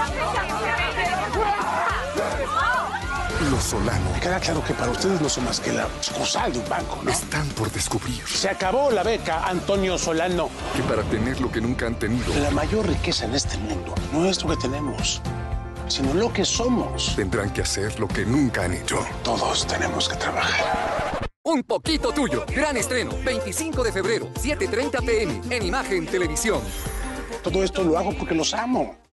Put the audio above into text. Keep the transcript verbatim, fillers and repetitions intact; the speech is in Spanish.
Los Solano. Me queda claro que para ustedes no son más que la sucursal de un banco, ¿no? Están por descubrir. Se acabó la beca, Antonio Solano. Que para tener lo que nunca han tenido. La mayor riqueza en este mundo no es lo que tenemos, sino lo que somos. Tendrán que hacer lo que nunca han hecho. Todos tenemos que trabajar. Un poquito tuyo. Gran estreno. veinticinco de febrero, siete treinta p m en Imagen Televisión. Todo esto lo hago porque los amo.